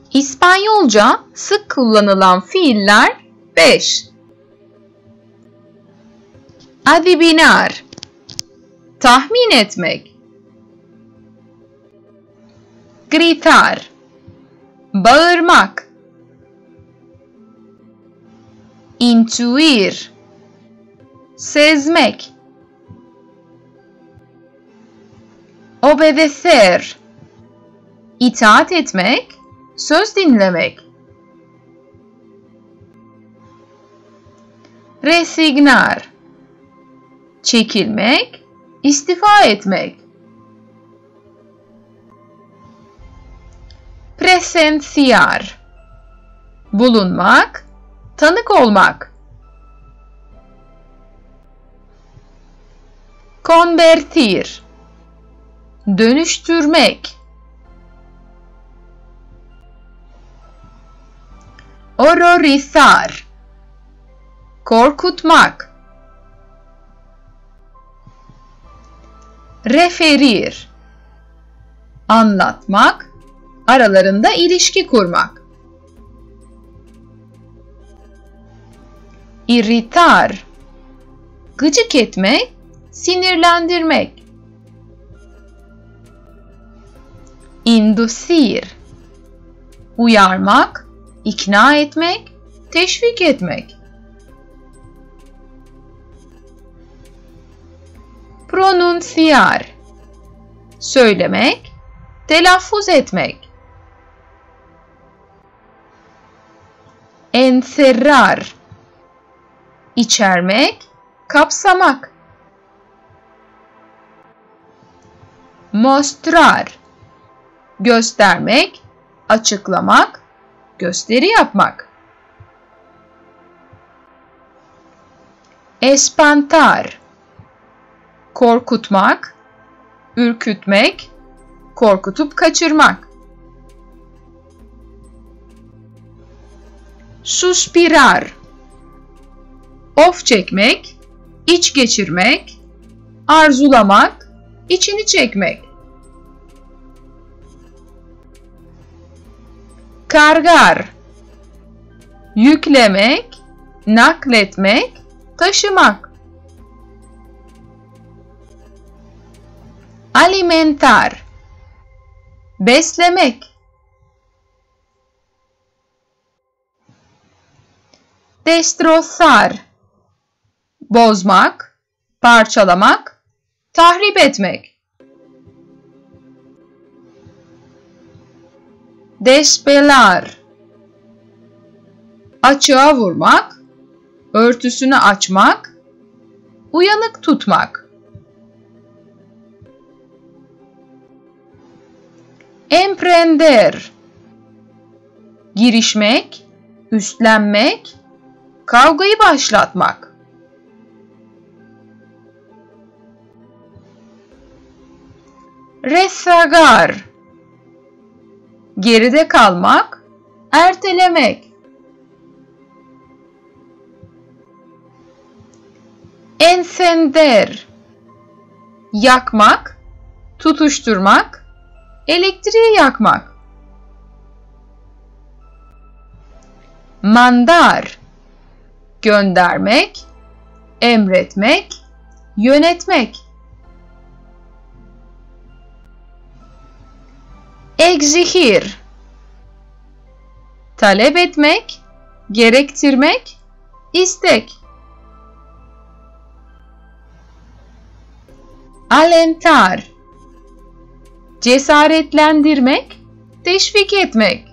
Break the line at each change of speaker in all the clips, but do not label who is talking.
İspanyolca sık kullanılan fiiller 5. Adivinar, tahmin etmek. Gritar, bağırmak. Intuir, sezmek. Obedecer, itaat etmek, söz dinlemek. Resignar, çekilmek, istifa etmek. Presenciar, bulunmak, tanık olmak. Convertir, dönüştürmek. Horrorizar, korkutmak. Referir, anlatmak, aralarında ilişki kurmak. Irritar, gıcık etmek, sinirlendirmek. Inducir, uyarmak, ikna etmek, teşvik etmek. Pronunciar, söylemek, telaffuz etmek. Encerrar, içermek, kapsamak. Mostrar, göstermek, açıklamak, gösteri yapmak. Espantar, korkutmak, ürkütmek, korkutup kaçırmak. Suspirar, of çekmek, iç geçirmek, arzulamak, içini çekmek. Cargar, yüklemek, nakletmek, taşımak. Alimentar, beslemek. Destrozar, bozmak, parçalamak, tahrip etmek. Despelar, açığa vurmak, örtüsünü açmak, uyanık tutmak. Emprender, girişmek, üstlenmek, kavgayı başlatmak. Rezagar, geride kalmak, ertelemek. Encender, yakmak, tutuşturmak, elektriği yakmak. Mandar, göndermek, emretmek, yönetmek. Exigir, talep etmek, gerektirmek, istek. Alentar, cesaretlendirmek, teşvik etmek.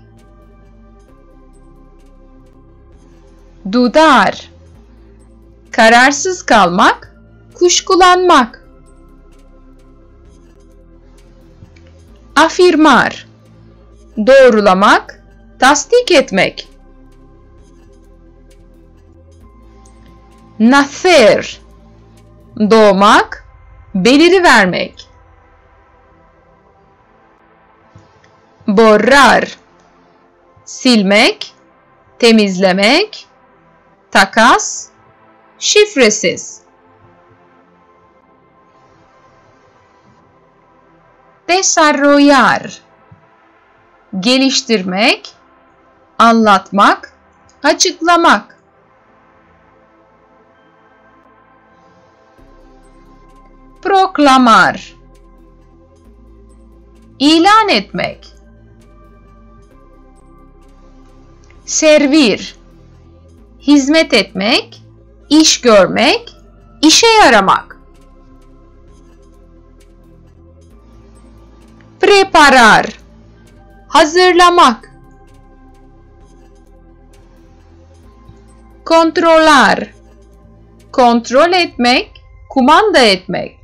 Dudar, kararsız kalmak, kuşkulanmak. Afirmar, doğrulamak, tasdik etmek. Nacer, doğmak, beliri vermek. Borrar, silmek, temizlemek, takas, şifresiz. Desarrollar, geliştirmek, anlatmak, açıklamak. Proklamar, ilan etmek. Servir, hizmet etmek, iş görmek, işe yaramak. Preparar, hazırlamak. Kontrolar, kontrol etmek, kumanda etmek.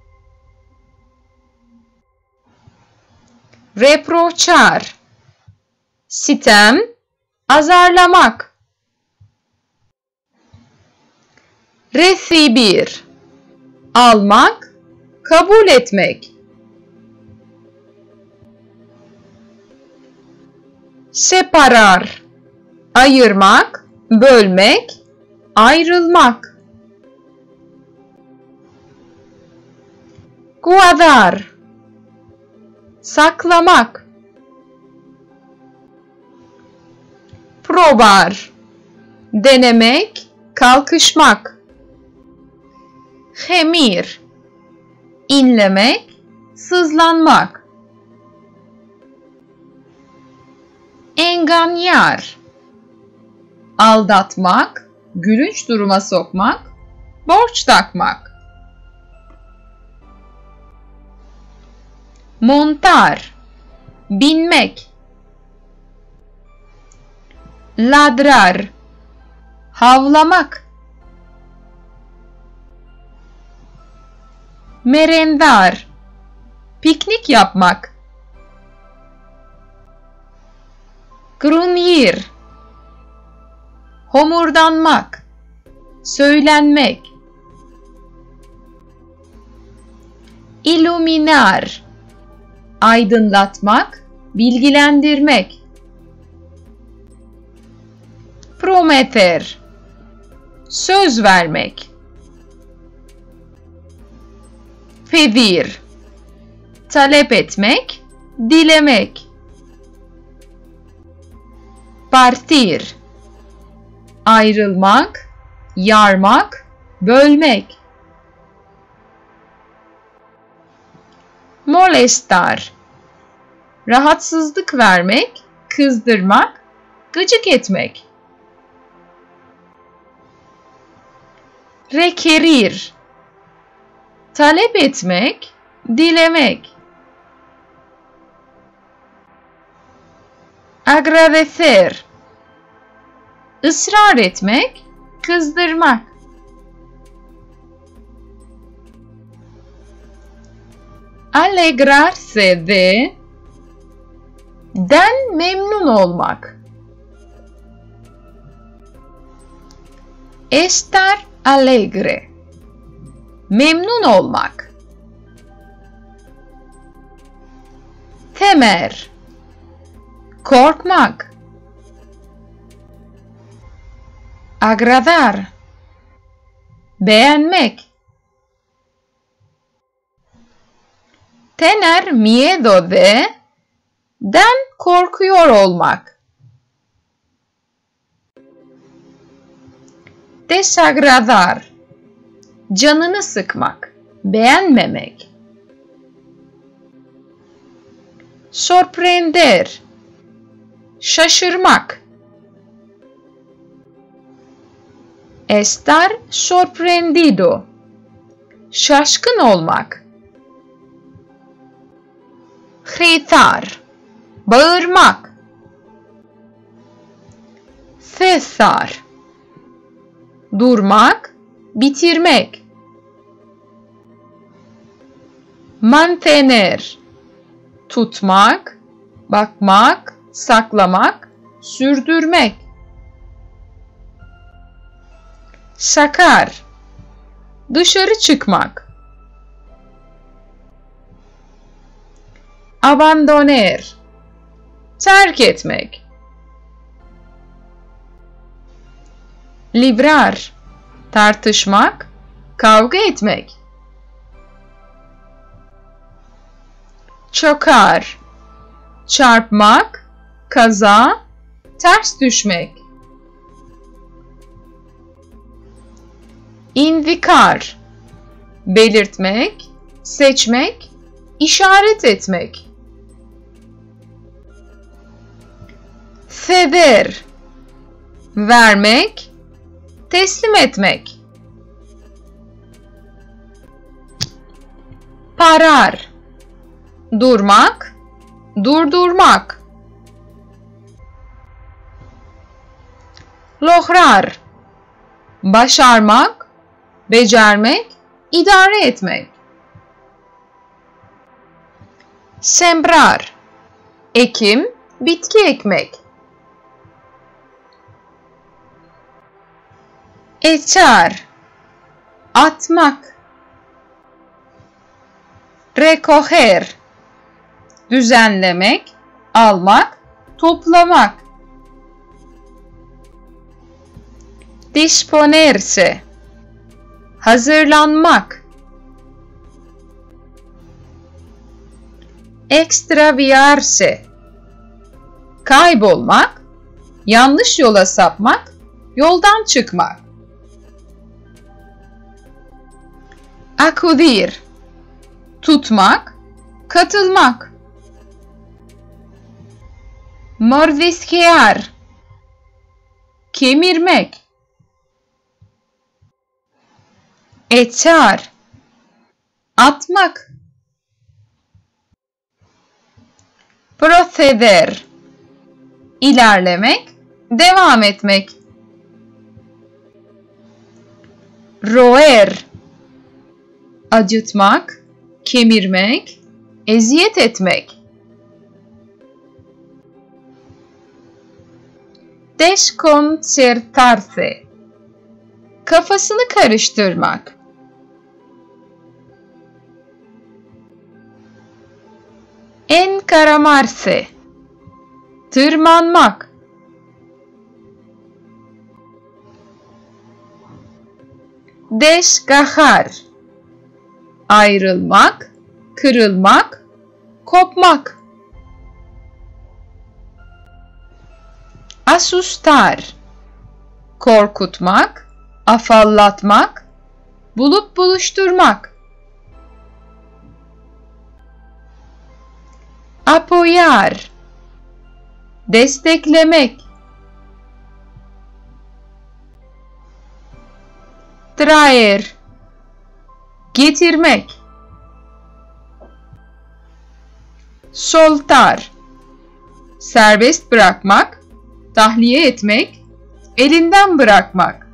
Reprochar, sitem, azarlamak. Recibir, almak, kabul etmek. Separar, ayırmak, bölmek, ayrılmak. Guardar, saklamak. Probar, denemek, kalkışmak. Gemir, inlemek, sızlanmak. Engañar, aldatmak, gülünç duruma sokmak, borç takmak. Montar, binmek. Ladrar, havlamak. Merendar, piknik yapmak. Grunyir, homurdanmak, söylenmek. Illuminar, aydınlatmak, bilgilendirmek. Prometer, söz vermek. Pedir, talep etmek, dilemek. Partir, ayrılmak, yarmak, bölmek. Molestar, rahatsızlık vermek, kızdırmak, gıcık etmek. Requerir, talep etmek, dilemek. Agradecer, ısrar etmek, kızdırmak. Alegrarse de, den memnun olmak. Estar alegre, memnun olmak. Temer, korkmak. Agradar, beğenmek. Tener miedo de, den korkuyor olmak. Desagradar, canını sıkmak, beğenmemek. Sorprender, şaşırmak. Estar sorprendido, şaşkın olmak. Gritar, bağırmak. Cesar, durmak, bitirmek. Mantener, tutmak, bakmak, saklamak, sürdürmek. Sakar, dışarı çıkmak. Abandoner, terk etmek. Librar, tartışmak, kavga etmek. Çokar, çarpmak, kaza, ters düşmek. İnvikar, belirtmek, seçmek, işaret etmek. Ceder, vermek, teslim etmek. Parar, durmak, durdurmak. Lograr, başarmak, becermek, idare etmek. Sembrar, ekim, bitki ekmek. Echar, atmak. Recoger, düzenlemek, almak, toplamak. Disponerse, hazırlanmak. Extraviarse, kaybolmak, yanlış yola sapmak, yoldan çıkmak. Acudir, tutmak, katılmak. Mordisquear, kemirmek. Echar, atmak. Proceder, ilerlemek, devam etmek. Roer, acıtmak, kemirmek, eziyet etmek. Desconcertarse, kafasını karıştırmak. Encaramarse, tırmanmak. Desgajar, ayrılmak, kırılmak, kopmak. Asustar, korkutmak, afallatmak, bulup buluşturmak. Apoyar, desteklemek. Traer, getirmek. Soltar, serbest bırakmak, tahliye etmek, elinden bırakmak.